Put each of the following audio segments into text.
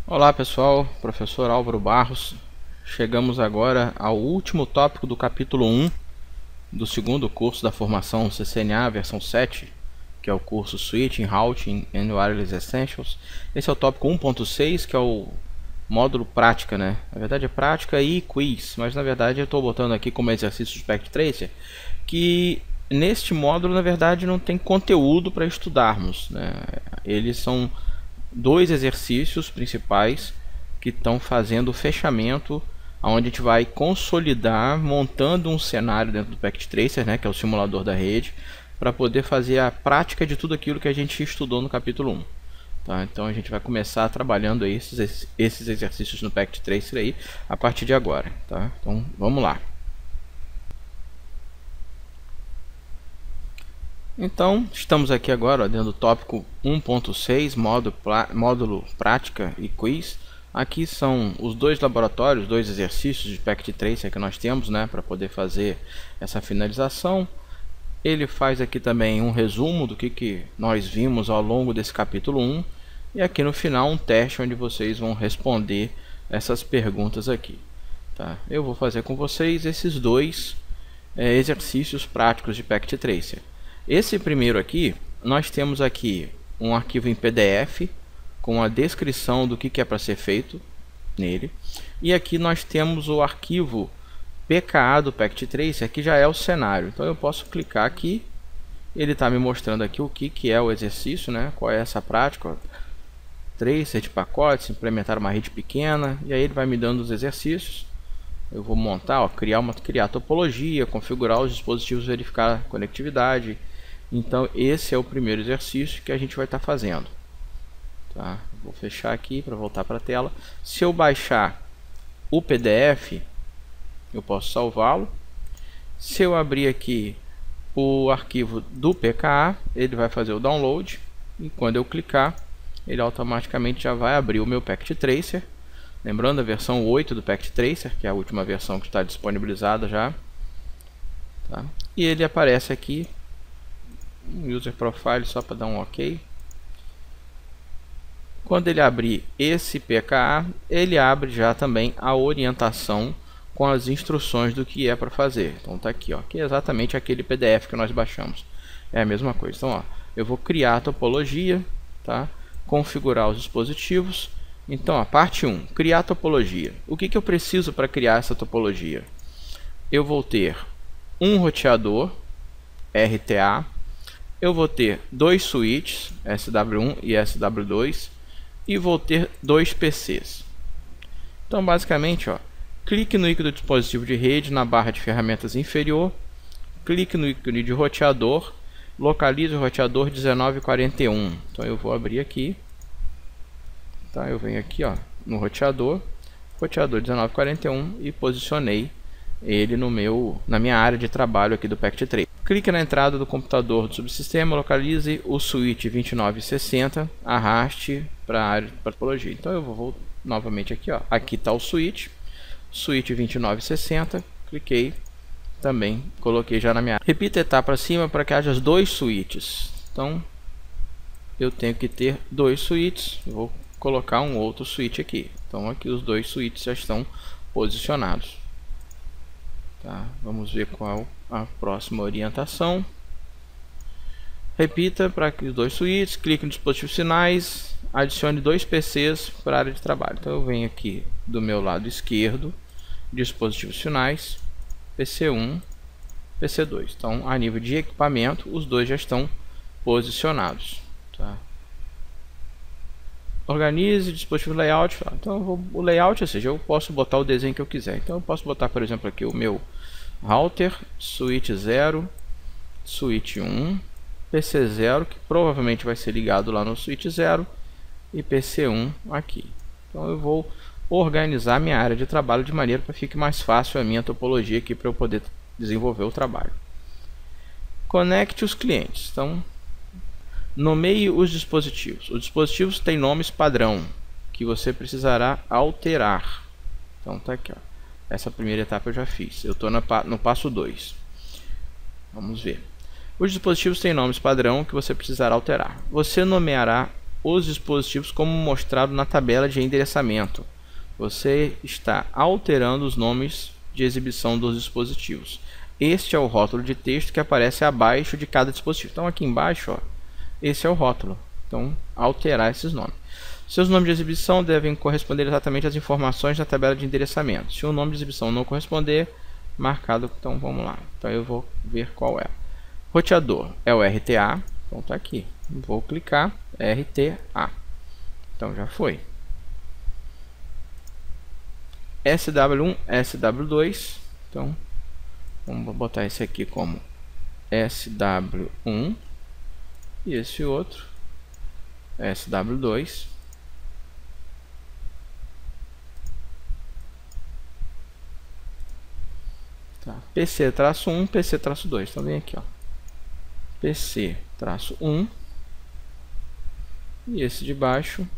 Olá pessoal, professor Álvaro Barros. Chegamos agora ao último tópico do capítulo 1 do segundo curso da formação CCNA versão 7, que é o curso Switching, Routing and Wireless Essentials. Esse é o tópico 1.6, que é o módulo prática, né? Na verdade é prática e quiz, mas na verdade eu estou botando aqui como exercício de Packet Tracer, que neste módulo na verdade não tem conteúdo para estudarmos, né? Eles são dois exercícios principais que estão fazendo o fechamento, onde a gente vai consolidar montando um cenário dentro do Packet Tracer, né, que é o simulador da rede, para poder fazer a prática de tudo aquilo que a gente estudou no capítulo 1. Tá? Então a gente vai começar trabalhando aí esses exercícios no Packet Tracer aí a partir de agora. Tá? Então vamos lá. Então, estamos aqui agora ó, dentro do tópico 1.6, módulo prática e quiz. Aqui são os dois laboratórios, dois exercícios de Packet Tracer que nós temos, né, para poder fazer essa finalização. Ele faz aqui também um resumo do que nós vimos ao longo desse capítulo 1. E aqui no final um teste onde vocês vão responder essas perguntas aqui. Tá? Eu vou fazer com vocês esses dois exercícios práticos de Packet Tracer. Esse primeiro aqui, nós temos aqui um arquivo em PDF com a descrição do que é para ser feito nele. E aqui nós temos o arquivo PKA do Packet Tracer, que já é o cenário. Então eu posso clicar aqui, ele está me mostrando aqui o que é o exercício, né? Qual é essa prática. Tracer de pacotes, implementar uma rede pequena, e aí ele vai me dando os exercícios. Eu vou montar, ó, criar topologia, configurar os dispositivos, verificar a conectividade. Então esse é o primeiro exercício que a gente vai estar fazendo. Tá? Vou fechar aqui para voltar para a tela. Se eu baixar o PDF, eu posso salvá-lo. Se eu abrir aqui o arquivo do PKA, ele vai fazer o download. E quando eu clicar, ele automaticamente já vai abrir o meu Packet Tracer. Lembrando a versão 8 do Packet Tracer, que é a última versão que está disponibilizada já. Tá? E ele aparece aqui um user profile só para dar um ok. Quando ele abrir esse PKA, ele abre já também a orientação com as instruções do que é para fazer. Então tá aqui, ó, que é exatamente aquele PDF que nós baixamos. É a mesma coisa. Então, ó, eu vou criar a topologia, tá? Configurar os dispositivos. Então, a parte 1, criar topologia. O que eu preciso para criar essa topologia? Eu vou ter um roteador RTA. Eu vou ter dois switches, SW1 e SW2, e vou ter dois PCs. Então, basicamente, ó, clique no ícone do dispositivo de rede na barra de ferramentas inferior, clique no ícone de roteador, localize o roteador 1941. Então, eu vou abrir aqui, tá? Eu venho aqui, ó, no roteador 1941 e posicionei ele na minha área de trabalho aqui do Packet Tracer. Clique na entrada do computador do subsistema, localize o switch 2960, arraste para a área de topologia. Então eu vou novamente aqui, ó. Aqui está o switch 2960, cliquei, também coloquei já na minha área. Repita a etapa para cima para que haja os dois switches. Então eu tenho que ter dois switches, eu vou colocar um outro switch aqui. Então aqui os dois switches já estão posicionados. Tá, vamos ver qual a próxima orientação. Repita para os dois switches, clique nos dispositivos finais, adicione dois PCs para a área de trabalho. Então eu venho aqui do meu lado esquerdo, dispositivos finais, PC1, PC2. Então a nível de equipamento, os dois já estão posicionados. Tá? Organize dispositivo layout. Então o layout, ou seja, eu posso botar o desenho que eu quiser. Então eu posso botar, por exemplo, aqui o meu router, switch 0, switch 1, PC 0, que provavelmente vai ser ligado lá no switch 0, e PC 1 aqui. Então eu vou organizar minha área de trabalho de maneira para que fique mais fácil a minha topologia aqui para eu poder desenvolver o trabalho. Conecte os clientes. Então nomeie os dispositivos. Os dispositivos têm nomes padrão que você precisará alterar. Então tá aqui, ó. Essa primeira etapa eu já fiz. Eu estou no passo 2. Vamos ver. Os dispositivos têm nomes padrão que você precisará alterar. Você nomeará os dispositivos como mostrado na tabela de endereçamento. Você está alterando os nomes de exibição dos dispositivos. Este é o rótulo de texto que aparece abaixo de cada dispositivo. Então aqui embaixo, ó, esse é o rótulo. Então alterar esses nomes. Seus nomes de exibição devem corresponder exatamente às informações da tabela de endereçamento. Se o nome de exibição não corresponder, marcado. Então vamos lá. Então eu vou ver qual é. Roteador é o RTA. Então tá aqui. Vou clicar RTA. Então já foi. SW1, SW2. Então vamos botar esse aqui como SW1 e esse outro SW2. Tá. PC-1, PC-2. Então vem aqui, ó. PC-1 e esse de baixo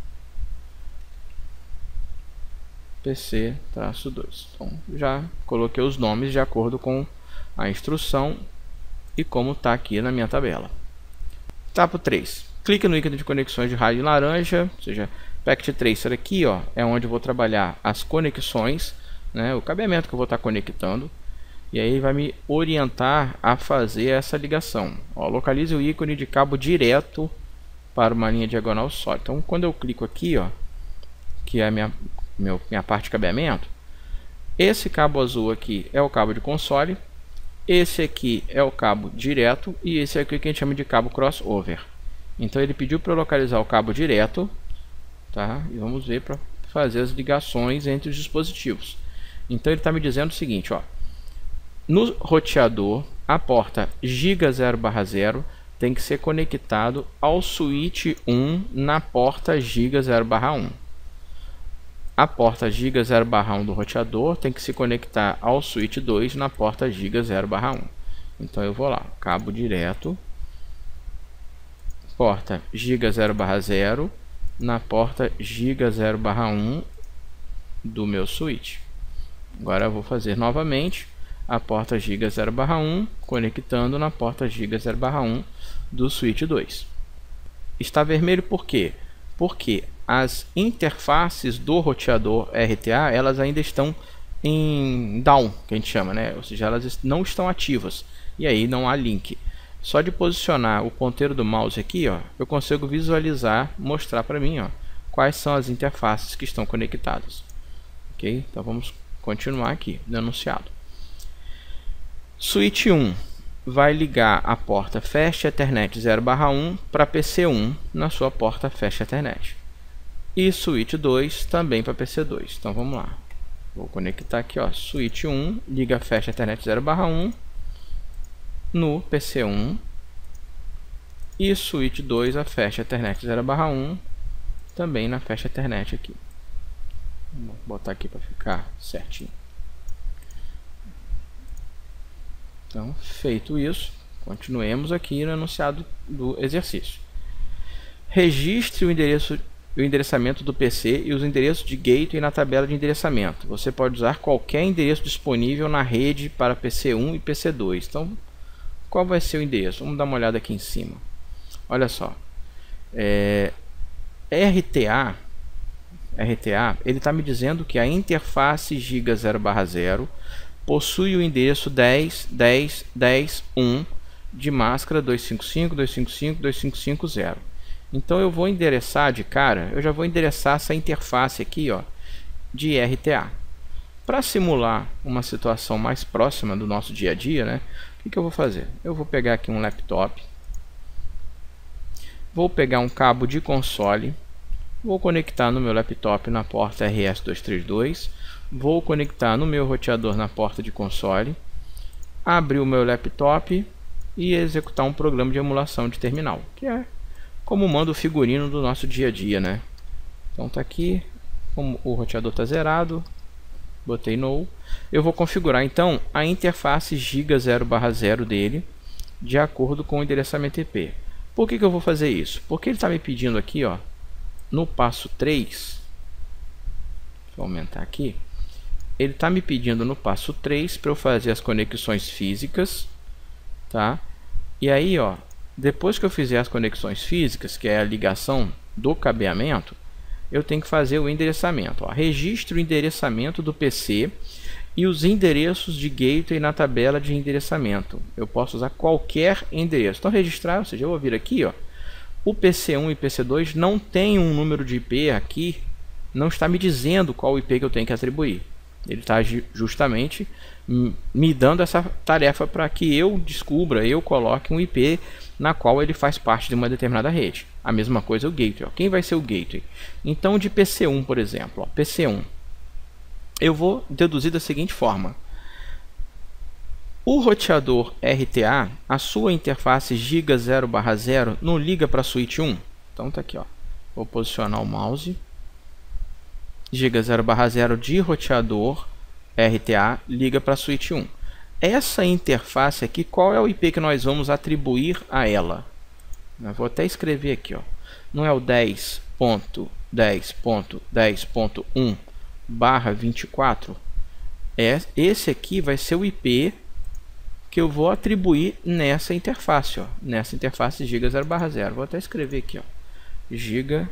PC-2. Então já coloquei os nomes de acordo com a instrução e como está aqui na minha tabela. Etapa 3. Clique no ícone de conexões de rádio laranja, ou seja, Packet Tracer aqui, ó, é onde eu vou trabalhar as conexões, né, o cabeamento que eu vou estar conectando. E aí vai me orientar a fazer essa ligação. Ó, localize o ícone de cabo direto para uma linha diagonal só. Então quando eu clico aqui, ó, que é a minha parte de cabeamento, esse cabo azul aqui é o cabo de console, esse aqui é o cabo direto e esse aqui que a gente chama de cabo crossover. Então ele pediu para eu localizar o cabo direto, tá? E vamos ver para fazer as ligações entre os dispositivos. Então ele está me dizendo o seguinte, ó. No roteador, a porta Giga0/0 tem que ser conectado ao switch 1 na porta Giga0/1. A porta Giga0/1 do roteador tem que se conectar ao switch 2 na porta Giga0/1. Então eu vou lá, cabo direto, porta Giga0/0 na porta Giga0/1 do meu switch. Agora eu vou fazer novamente a porta Giga0/1 conectando na porta Giga0/1 do switch 2. Está vermelho por quê? Porque as interfaces do roteador RTA, elas ainda estão em down, que a gente chama, né? Ou seja, elas não estão ativas e aí não há link. Só de posicionar o ponteiro do mouse aqui, ó, eu consigo visualizar, mostrar para mim, ó, quais são as interfaces que estão conectadas. Ok? Então vamos continuar aqui no enunciado. Switch 1 vai ligar a porta Fast Ethernet 0/1 para PC1 na sua porta Fast Ethernet. E Switch 2 também para PC2. Então vamos lá. Vou conectar aqui, ó, Switch 1 liga Fast Ethernet 0/1 no PC1 e Switch 2 a Fast Ethernet 0/1 também na Fast Ethernet aqui. Vou botar aqui para ficar certinho. Então, feito isso, continuemos aqui no enunciado do exercício. Registre o endereçamento do PC e os endereços de gateway na tabela de endereçamento. Você pode usar qualquer endereço disponível na rede para PC1 e PC2. Então, qual vai ser o endereço? Vamos dar uma olhada aqui em cima. Olha só. RTA, ele está me dizendo que a interface Giga0/0 possui o endereço 10.10.10.1 de máscara 255.255.255.0. Então eu vou endereçar de cara, eu já vou endereçar essa interface aqui, ó, de RTA. Para simular uma situação mais próxima do nosso dia a dia, né? O que eu vou fazer? Eu vou pegar aqui um laptop, vou pegar um cabo de console, vou conectar no meu laptop na porta RS232, vou conectar no meu roteador na porta de console, abrir o meu laptop e executar um programa de emulação de terminal, que é como manda o figurino do nosso dia a dia, né? Então tá aqui, como o roteador está zerado, botei no. Eu vou configurar então a interface Giga0/0 dele de acordo com o endereçamento IP. Por que eu vou fazer isso? Porque ele está me pedindo aqui, ó, no passo 3, vou aumentar aqui, ele está me pedindo no passo 3 para eu fazer as conexões físicas, tá? E aí, ó, depois que eu fizer as conexões físicas, que é a ligação do cabeamento, eu tenho que fazer o endereçamento. Ó, registro o endereçamento do PC e os endereços de gateway na tabela de endereçamento. Eu posso usar qualquer endereço. Então, registrar, ou seja, eu vou vir aqui, ó, o PC1 e PC2 não tem um número de IP aqui, não está me dizendo qual IP que eu tenho que atribuir. Ele está justamente me dando essa tarefa para que eu descubra, eu coloque um IP na qual ele faz parte de uma determinada rede. A mesma coisa o gateway. Ó. Quem vai ser o gateway? Então, de PC1, por exemplo, ó, PC1, eu vou deduzir da seguinte forma. O roteador RTA, a sua interface giga 0/0 não liga para a suíte 1? Então tá aqui, ó. Vou posicionar o mouse. Giga 0/0 de roteador RTA liga para a suíte 1. Essa interface aqui, qual é o IP que nós vamos atribuir a ela? Eu vou até escrever aqui, ó. Não é o 10.10.10.1/24? Esse aqui vai ser o IP que eu vou atribuir nessa interface, ó. Nessa interface giga 0/0. Vou até escrever aqui, ó. Giga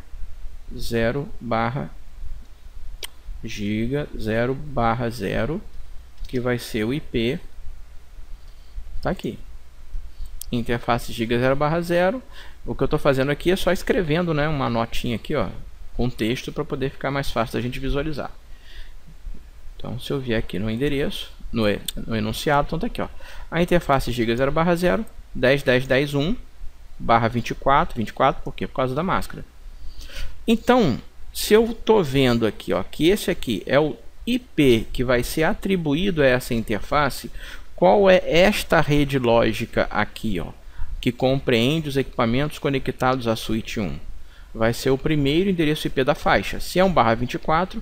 0/0, que vai ser o IP. Tá aqui. Interface giga 0/0. O que eu estou fazendo aqui é só escrevendo, né, uma notinha aqui, ó, com texto para poder ficar mais fácil da gente visualizar. Então, se eu vier aqui no endereço, no enunciado, então tá aqui, ó. A interface giga 0/0, 10.10.10.1/24, 24, por quê? Por causa da máscara. Então, se eu estou vendo aqui, ó, que esse aqui é o IP que vai ser atribuído a essa interface, qual é esta rede lógica aqui, ó, que compreende os equipamentos conectados à suíte 1? Vai ser o primeiro endereço IP da faixa. Se é 1/24,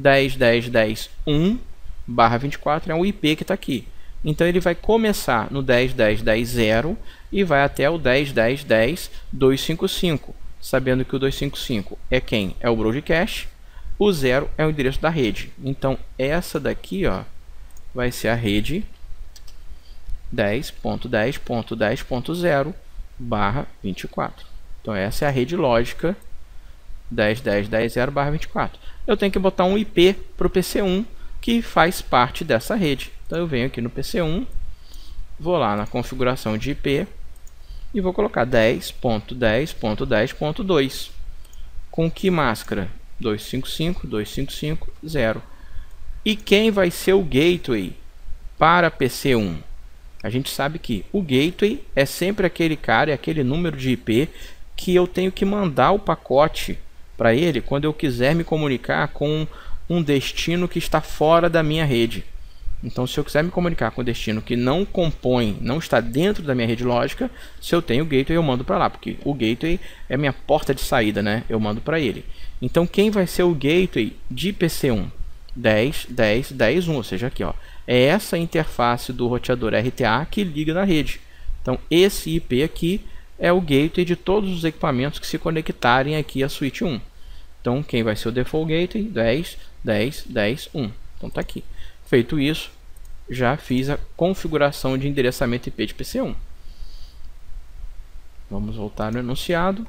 10.10.10.1/24 é o IP que está aqui. Então ele vai começar no 10.10.10.0 e vai até o 10.10.10.255, sabendo que o 255 é quem? É o broadcast, o 0 é o endereço da rede. Então essa daqui, ó, vai ser a rede 10.10.10.0/24. Então essa é a rede lógica 10.10.10.0/24. Eu tenho que botar um IP para o PC1 que faz parte dessa rede. Então eu venho aqui no PC1, vou lá na configuração de IP e vou colocar 10.10.10.2. Com que máscara? 255.255.0. E quem vai ser o gateway para PC1? A gente sabe que o gateway é sempre aquele cara, é aquele número de IP que eu tenho que mandar o pacote para ele quando eu quiser me comunicar com um destino que está fora da minha rede. Então, se eu quiser me comunicar com um destino que não compõe, não está dentro da minha rede lógica, se eu tenho o gateway, eu mando para lá, porque o gateway é minha porta de saída, né? Eu mando para ele. Então, quem vai ser o gateway de PC1? 10.10.10.1, ou seja, aqui, ó, é essa interface do roteador RTA que liga na rede. Então, esse IP aqui é o gateway de todos os equipamentos que se conectarem aqui à suíte 1. Então, quem vai ser o default gateway? 10.10.10.1. Então, tá aqui. Feito isso, já fiz a configuração de endereçamento IP de PC1. Vamos voltar no enunciado.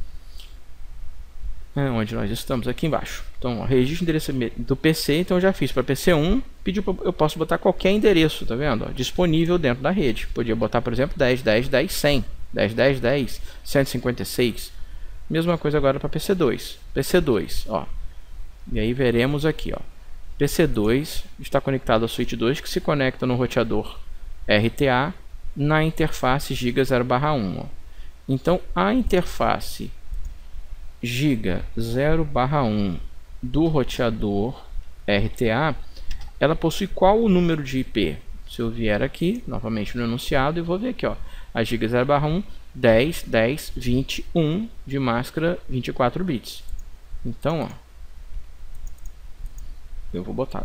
Onde nós estamos? Aqui embaixo. Então, ó, registro de endereço do PC. Então, eu já fiz para PC1. Pediu pra, eu posso botar qualquer endereço, tá vendo? Ó, disponível dentro da rede. Podia botar, por exemplo, 10.10.10.100. 10.10.10.156. Mesma coisa agora para PC2. PC2, ó. E aí veremos aqui, ó. PC2 está conectado à suíte 2, que se conecta no roteador RTA na interface giga 0/1. Ó. Então, a interface giga 0/1 do roteador RTA, ela possui qual o número de IP? Se eu vier aqui, novamente no enunciado, e vou ver aqui, ó, a giga 0/1, 10.10.21 de máscara 24 bits. Então, ó, eu vou botar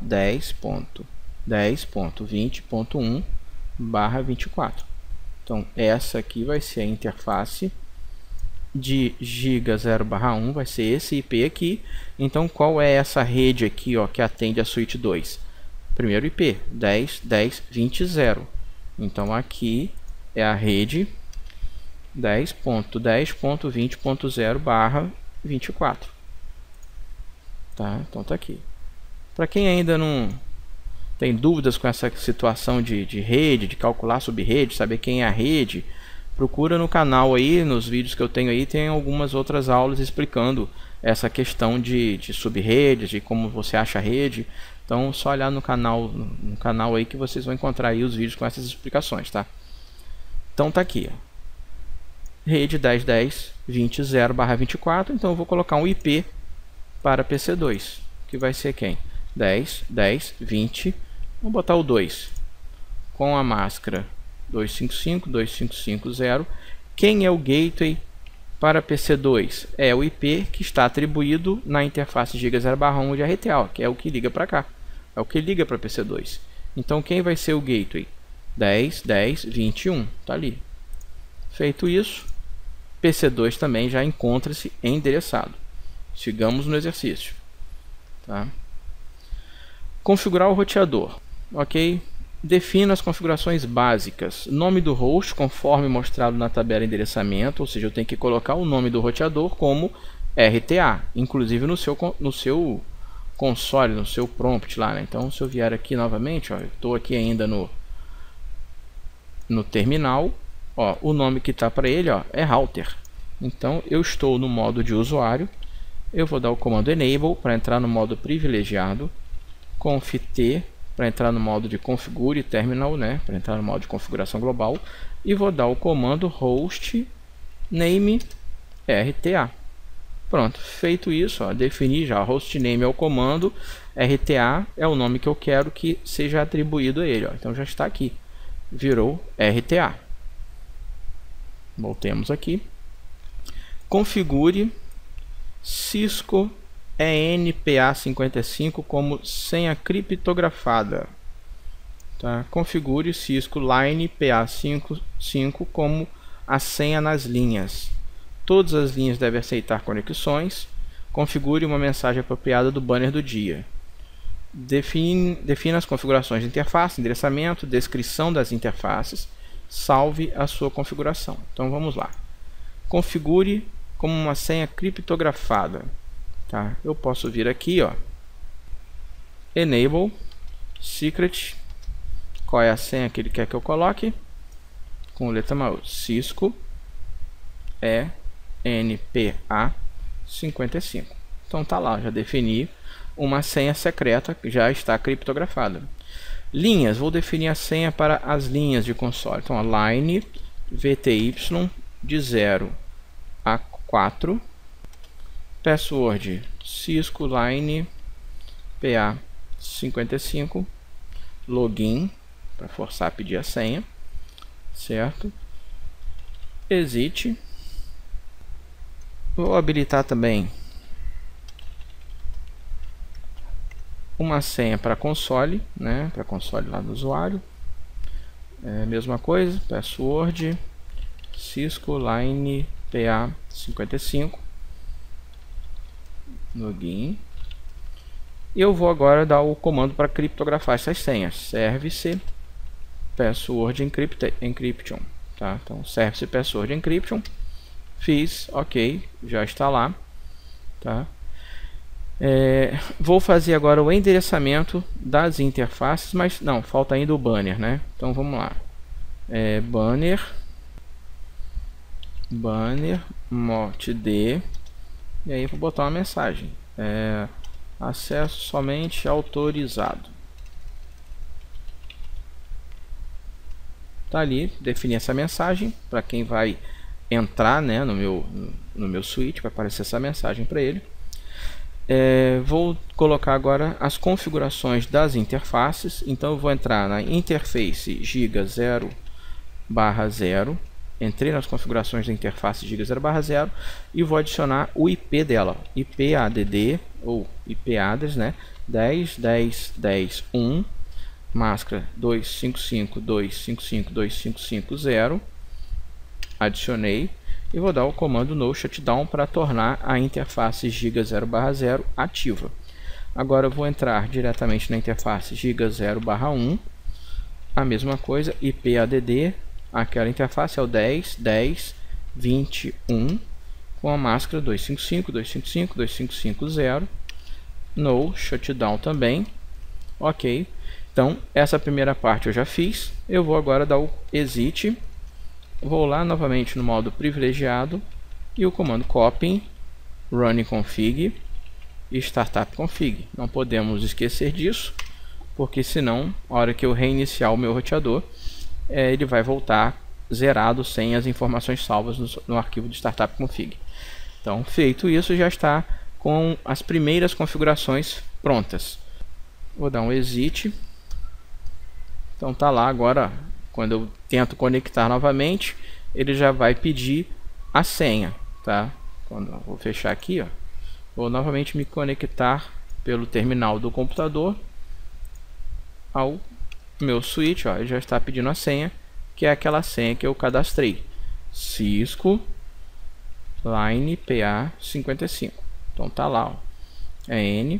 10.10.20.1/24. Então, essa aqui vai ser a interface de giga 0/1, vai ser esse IP aqui. Então, qual é essa rede aqui, ó, que atende a suíte 2? Primeiro IP, 10.10.20.0. Então, aqui é a rede 10.10.20.0/24. 24. Tá? Então tá aqui. Para quem ainda não tem dúvidas com essa situação de rede, de calcular subrede, saber quem é a rede, procura no canal aí, nos vídeos que eu tenho aí, tem algumas outras aulas explicando essa questão de subredes, de como você acha a rede. Então só olhar no canal aí que vocês vão encontrar aí os vídeos com essas explicações, tá? Então tá aqui, ó. Rede 10.10.20.0/24, então eu vou colocar um IP para PC2, que vai ser quem? 10.10.20, vamos botar o 2, com a máscara 255.255.0. Quem é o gateway para PC2? É o IP que está atribuído na interface Giga 0/1 de RTA, que é o que liga para cá, é o que liga para PC2. Então quem vai ser o gateway? 10.10.21, tá ali. Feito isso, PC2 também já encontra-se endereçado. Sigamos no exercício. Tá? Configurar o roteador. Ok? Defina as configurações básicas. Nome do host, conforme mostrado na tabela de endereçamento, ou seja, eu tenho que colocar o nome do roteador como RTA, inclusive no seu console, no seu prompt lá, né? Então, se eu vier aqui novamente, ó, eu estou aqui ainda no terminal, ó, o nome que está para ele, ó, é router. Então, eu estou no modo de usuário. Eu vou dar o comando enable para entrar no modo privilegiado, conft para entrar no modo de configure terminal, né, para entrar no modo de configuração global, e vou dar o comando host name RTA. Pronto, feito isso, ó, defini já, hostname é o comando, RTA é o nome que eu quero que seja atribuído a ele, ó, então já está aqui, virou RTA. Voltemos aqui, configure Cisco ENPA55 como senha criptografada. Tá? Configure Cisco Line PA55 como a senha nas linhas. Todas as linhas devem aceitar conexões. Configure uma mensagem apropriada do banner do dia. Defina as configurações de interface, endereçamento, descrição das interfaces. Salve a sua configuração. Então vamos lá. Configure como uma senha criptografada. Tá? Eu posso vir aqui, ó, enable secret. Qual é a senha que ele quer que eu coloque? Com letra maiúscula, Cisco ENPA55. Então tá lá, já defini uma senha secreta que já está criptografada. Linhas, vou definir a senha para as linhas de console. Então a line VTY de 0 a 4, password Cisco Line PA55, login para forçar a pedir a senha, certo? Exit. Vou habilitar também uma senha para console, né? Para console lá do usuário. Mesma coisa, password Cisco Line PA55, login. E eu vou agora dar o comando para criptografar essas senhas, service password encryption, tá? Então service password encryption, fiz, ok, já está lá, tá? Vou fazer agora o endereçamento das interfaces, mas não, falta ainda o banner, né? Então vamos lá, banner motd, e aí vou botar uma mensagem, acesso somente autorizado. Tá ali, defini essa mensagem para quem vai entrar, né, no meu switch, vai aparecer essa mensagem para ele. Vou colocar agora as configurações das interfaces. Então eu vou entrar na interface Giga 0/0. Entrei nas configurações da interface Giga 0/0 e vou adicionar o IP dela, IP ADD ou IP address, né? 10.10.10.1, máscara 255.255.255.0. Adicionei e vou dar o comando no shutdown para tornar a interface Giga 0/0 ativa. Agora eu vou entrar diretamente na interface Giga 0/1, a mesma coisa, IP ADD. Aquela interface é o 10.10.21 com a máscara 255, 255, 2550, no shutdown também. Ok, então essa primeira parte eu já fiz. Eu vou agora dar o exit, vou lá novamente no modo privilegiado e o comando copy, running config e startup config. Não podemos esquecer disso, porque senão, a hora que eu reiniciar o meu roteador, ele vai voltar zerado sem as informações salvas no arquivo de startup config. Então, feito isso, já está com as primeiras configurações prontas. Vou dar um exit. Então tá lá agora, quando eu tento conectar novamente, ele já vai pedir a senha, tá? Quando eu vou fechar aqui, ó, vou novamente me conectar pelo terminal do computador ao meu switch, ó, ele já está pedindo a senha, que é aquela senha que eu cadastrei, Cisco Line PA55. Então tá lá, ó, EN,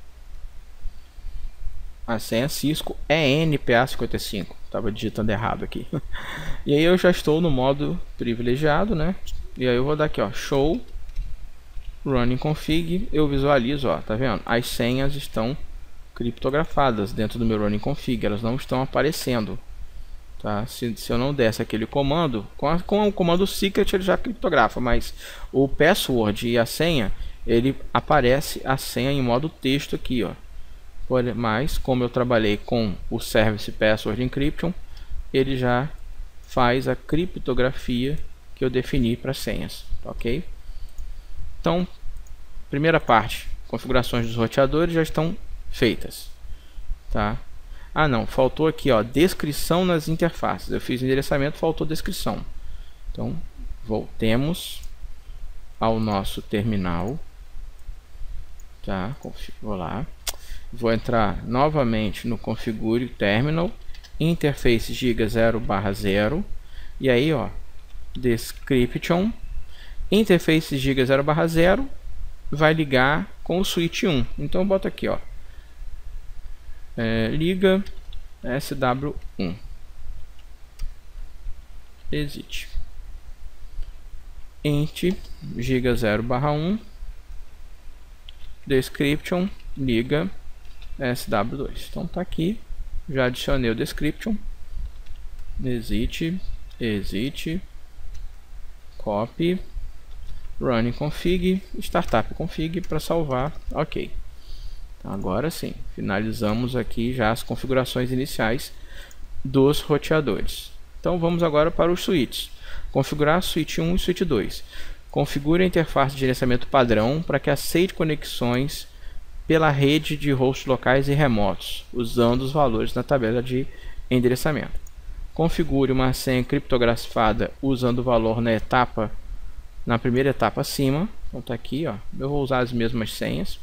a senha Cisco ENPA55, estava digitando errado aqui. E aí eu já estou no modo privilegiado, né? E aí eu vou dar aqui, ó, show running config, eu visualizo, ó, tá vendo? As senhas estão criptografadas dentro do meu running config, elas não estão aparecendo, tá? Se eu não desse aquele comando, com o comando secret ele já criptografa, mas o password e a senha, ele aparece a senha em modo texto aqui, ó. Mas como eu trabalhei com o Service Password Encryption, ele já faz a criptografia que eu defini para senhas, ok? Então, primeira parte, configurações dos roteadores já estão feitas, tá? Ah não, faltou aqui, ó, descrição nas interfaces. Eu fiz endereçamento, faltou descrição. Então, voltemos ao nosso terminal, tá? Vou lá. Vou entrar novamente no configure terminal, interface giga 0/0, e aí, ó, description, interface giga 0/0 vai ligar com o switch 1. Então eu boto aqui, ó, liga SW1, exit, int giga 0/1, description, liga SW2. Então tá aqui, já adicionei o description, exit, copy, running config, startup config para salvar. Ok, agora sim, finalizamos aqui já as configurações iniciais dos roteadores. Então vamos agora para os switches. Configurar switch 1 e switch 2. Configure a interface de gerenciamento padrão para que aceite conexões pela rede de hosts locais e remotos, usando os valores na tabela de endereçamento. Configure uma senha criptografada usando o valor na primeira etapa acima. Então tá aqui, ó, eu vou usar as mesmas senhas.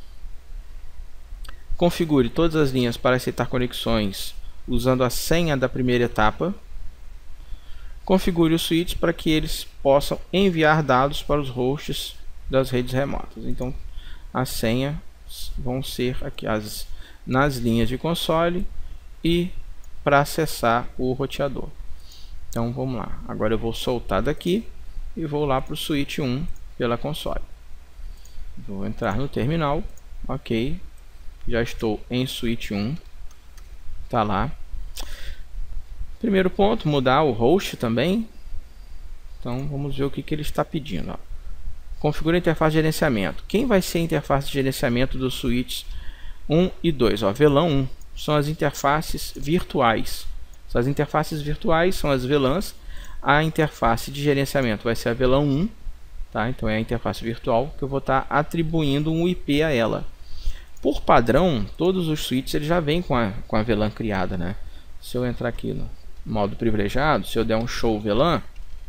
Configure todas as linhas para aceitar conexões usando a senha da primeira etapa. Configure os switches para que eles possam enviar dados para os hosts das redes remotas. Então a senha vão ser aqui nas linhas de console e para acessar o roteador. Então vamos lá, agora eu vou soltar daqui e vou lá para o switch 1 pela console. Vou entrar no terminal, ok, já estou em switch 1, tá lá. Primeiro ponto, mudar o host também. Então vamos ver o que ele está pedindo, ó. Configure a interface de gerenciamento. Quem vai ser a interface de gerenciamento dos switches 1 e 2? Ó, VLAN 1 são as interfaces virtuais. As interfaces virtuais são as VLANs. A interface de gerenciamento vai ser a VLAN 1, tá? Então é a interface virtual que eu vou estar atribuindo um IP a ela. Por padrão, todos os switches eles já vêm com a VLAN criada, né? Se eu entrar aqui no modo privilegiado, se eu der um show VLAN,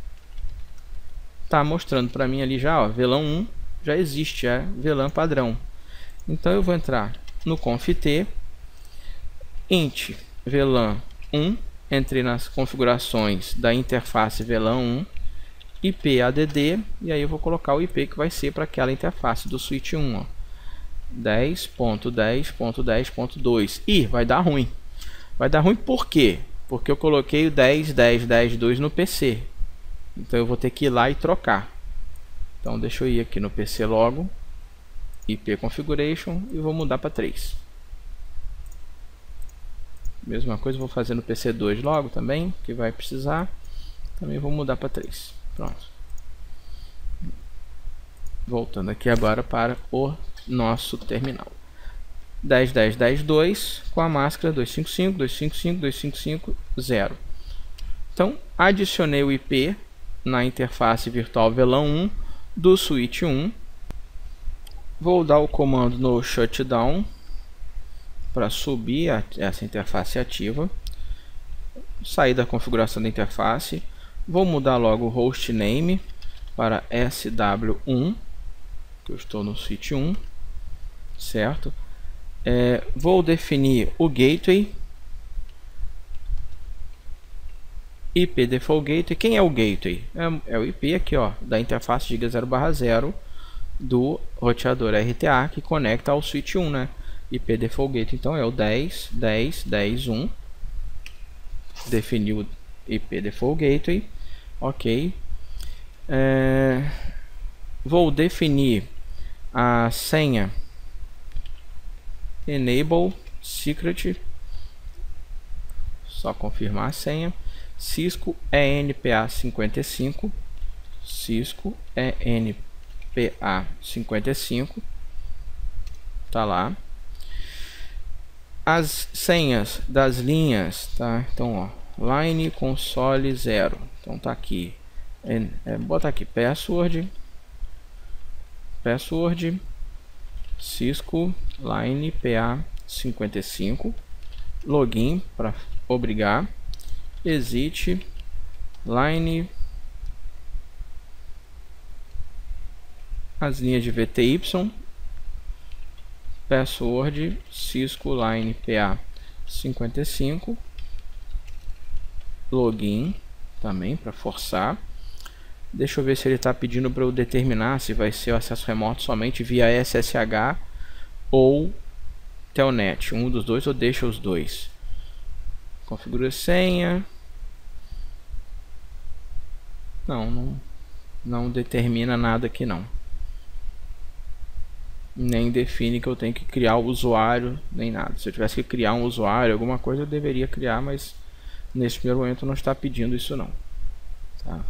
tá mostrando para mim ali já, ó, VLAN 1 já existe, é VLAN padrão. Então eu vou entrar no conft int VLAN 1, entrei nas configurações da interface VLAN 1, IP add, e aí eu vou colocar o IP que vai ser para aquela interface do switch 1, ó, 10.10.10.2. e vai dar ruim. Vai dar ruim por quê? Porque eu coloquei o 10.10.10.2 no PC. Então eu vou ter que ir lá e trocar. Então deixa eu ir aqui no PC logo, IP Configuration, e vou mudar para 3. Mesma coisa vou fazer no PC2 logo também, que vai precisar. Também vou mudar para 3. Pronto. Voltando aqui agora para o nosso terminal. 10, 10, 10, 2 com a máscara 255, 255, 255, 0. Então, adicionei o IP na interface virtual VLAN 1 do switch 1. Vou dar o comando no shutdown para subir essa interface ativa. Sair da configuração da interface. Vou mudar logo o host name para SW1, que eu estou no switch 1, certo? Vou definir o gateway, IP default gateway. Quem é o gateway? É o IP aqui, ó, da interface giga 0/0 do roteador RTA que conecta ao switch 1, né? IP default gateway, então é o 10, 10, 10, 1. Definiu o IP default gateway, ok. Vou definir a senha enable secret, só confirmar a senha. Cisco ENPA55, Cisco ENPA55, tá lá. As senhas das linhas, tá? Então, ó, line console 0, então tá aqui. Bota aqui password Cisco line PA55, login para obrigar, exit line, as linhas de VTY, password Cisco line PA55, login também para forçar. Deixa eu ver se ele está pedindo para eu determinar se vai ser o acesso remoto somente via SSH ou Telnet, um dos dois, ou deixa os dois. Configura senha. Não determina nada aqui não. Nem define que eu tenho que criar o usuário, nem nada. Se eu tivesse que criar um usuário, alguma coisa eu deveria criar, mas nesse primeiro momento não está pedindo isso não. Tá?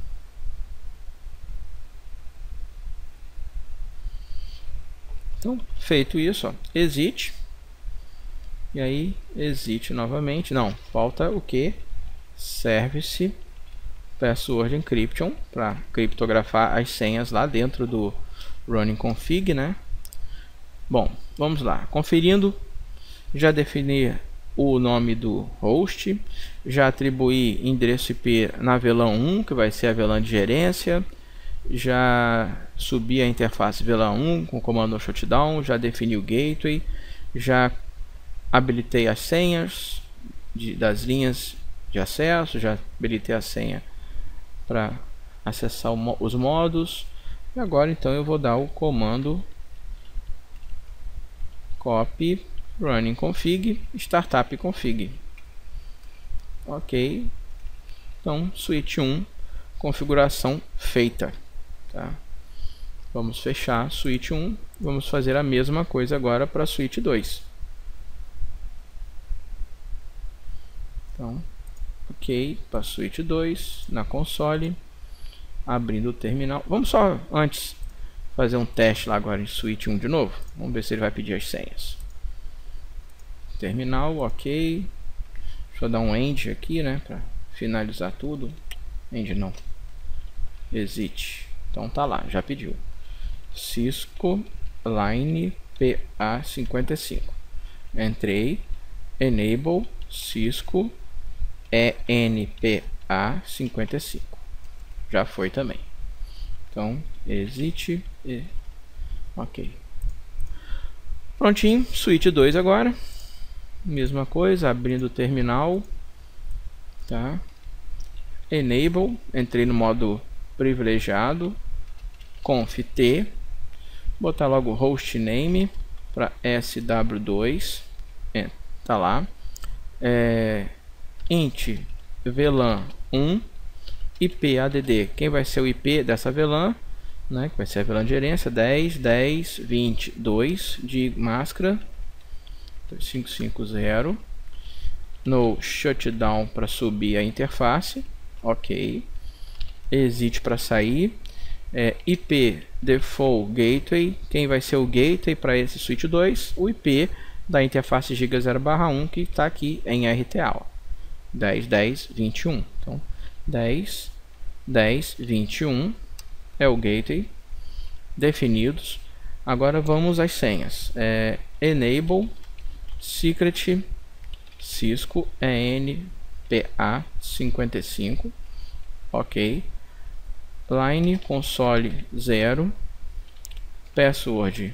Então, feito isso, ó, exit. E aí, exit novamente. Não, falta o que? Service Password Encryption, para criptografar as senhas lá dentro do running config, né? Bom, vamos lá. Conferindo, já defini o nome do host, já atribuí endereço IP na VLAN 1, que vai ser a VLAN de gerência. Já subi a interface VLAN 1 com o comando no shutdown, já defini o gateway, já habilitei as senhas das linhas de acesso, já habilitei a senha para acessar os modos. E agora então eu vou dar o comando copy running config startup config. Ok, então switch 1 configuração feita. Tá? Vamos fechar switch 1, vamos fazer a mesma coisa agora para switch 2. Então, ok, para switch 2 na console, abrindo o terminal. Vamos só antes fazer um teste lá agora em switch 1 de novo. Vamos ver se ele vai pedir as senhas. Terminal, ok. Deixa eu dar um end aqui, né, para finalizar tudo. End não. Exit. Então tá lá, já pediu. Cisco line PA55. Entrei, enable Cisco ENPA55. Já foi também. Então, exit e ok. Prontinho, switch 2 agora. Mesma coisa, abrindo o terminal. Tá? Enable, entrei no modo privilegiado, conf t, botar logo host name para SW2, tá lá, int VLAN 1, IP add, quem vai ser o IP dessa VLAN, né, que vai ser a vilã de gerência, 10, 10, 20, 2 de máscara, 550, no shutdown para subir a interface, ok, exit para sair, IP default gateway, quem vai ser o gateway para esse switch 2, o IP da interface giga 0/1 que está aqui em RTA, ó. 10, 10, 21, então 10, 10, 21 é o gateway definidos. Agora vamos às senhas. Enable secret Cisco ENPA55, ok. Line console 0, password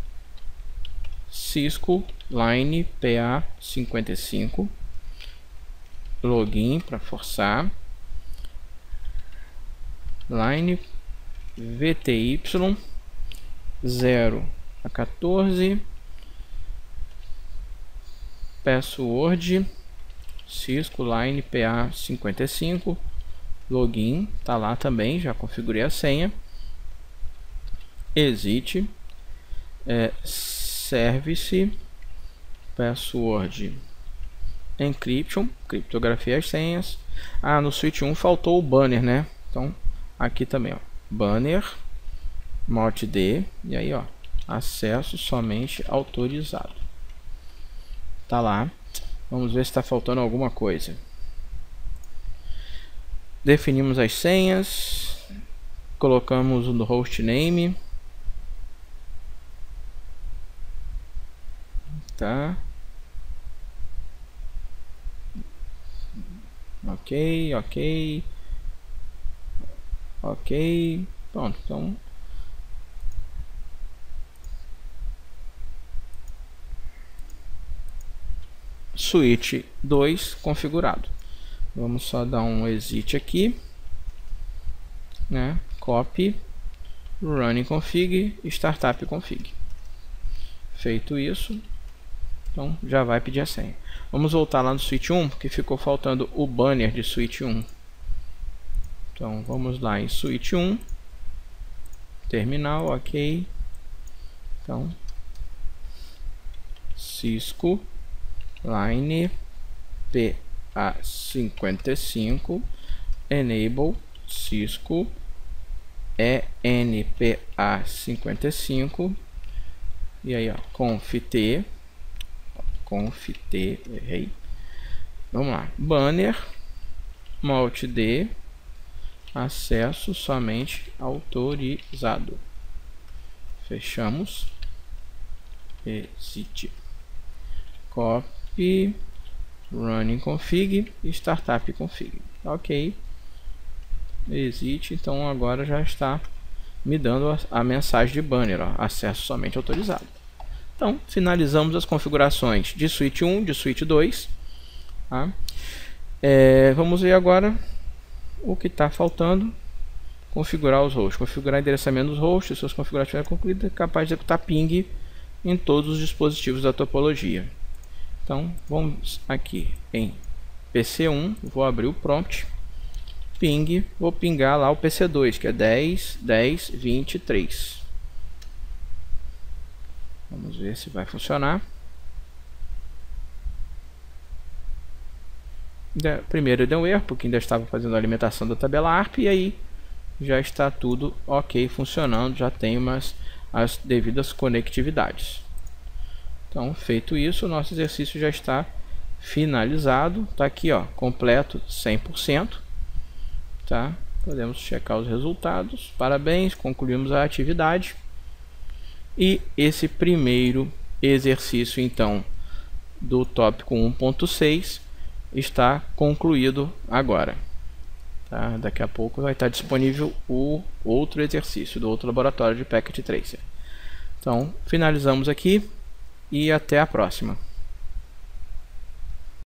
Cisco line PA55, login para forçar, line VTY 0 a 14, password Cisco line PA55, login, tá lá também, já configurei a senha, exit, service, password encryption, criptografia as senhas. No switch 1 faltou o banner, né? Então aqui também, ó, banner Alt D, e aí, ó, acesso somente autorizado, tá lá. Vamos ver se está faltando alguma coisa. Definimos as senhas, colocamos no hostname, tá? Ok, ok, ok, pronto. Então switch 2 configurado. Vamos só dar um exit aqui, né? Copy, running config, startup config. Feito isso, então já vai pedir a senha. Vamos voltar lá no switch 1, porque ficou faltando o banner de switch 1. Então vamos lá em switch 1, terminal, ok. Então Cisco line PA55 enable Cisco ENPA55, e aí, ó, conft errei. Vamos lá, banner Alt D, acesso somente autorizado. Fechamos, exit, copy, running config, startup config, ok, exit. Então agora já está me dando a mensagem de banner, ó, acesso somente autorizado. Então finalizamos as configurações de switch 1, de switch 2, tá? Vamos ver agora o que está faltando. Configurar os hosts, configurar o endereçamento dos hosts. Se suas configurações estiverem concluídas, é capaz de executar ping em todos os dispositivos da topologia. Então vamos aqui em PC1, vou abrir o prompt, ping, vou pingar lá o PC2, que é 10, 10, 23. Vamos ver se vai funcionar. Primeiro deu um erro, porque ainda estava fazendo a alimentação da tabela ARP, e aí já está tudo ok, funcionando, já tem as devidas conectividades. Então, feito isso, o nosso exercício já está finalizado. Está aqui, ó, completo 100%. Tá? Podemos checar os resultados. Parabéns, concluímos a atividade. E esse primeiro exercício, então, do tópico 1.6 está concluído agora. Tá? Daqui a pouco vai estar disponível o outro exercício do outro laboratório de Packet Tracer. Então, finalizamos aqui e até a próxima.